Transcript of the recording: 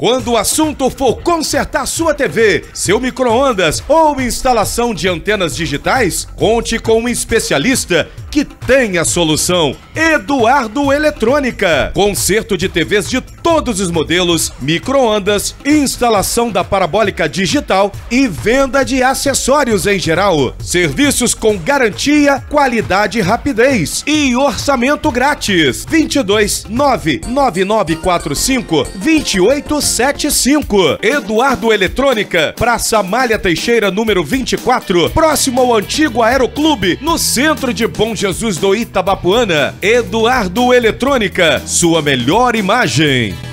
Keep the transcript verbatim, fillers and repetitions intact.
Quando o assunto for consertar sua T V, seu micro-ondas ou instalação de antenas digitais, conte com um especialista que tem a solução. Eduardo Eletrônica. Conserto de T Vs de todos os modelos, micro-ondas, instalação da parabólica digital e venda de acessórios em geral. Serviços com garantia, qualidade e rapidez. E orçamento grátis. vinte e dois, nove nove nove quatro cinco, dois oito sete cinco. Eduardo Eletrônica, Praça Amália Teixeira, número vinte e quatro, próximo ao antigo Aeroclube, no centro de Bom Jesus do Itabapoana. Eduardo Eletrônica, sua melhor imagem.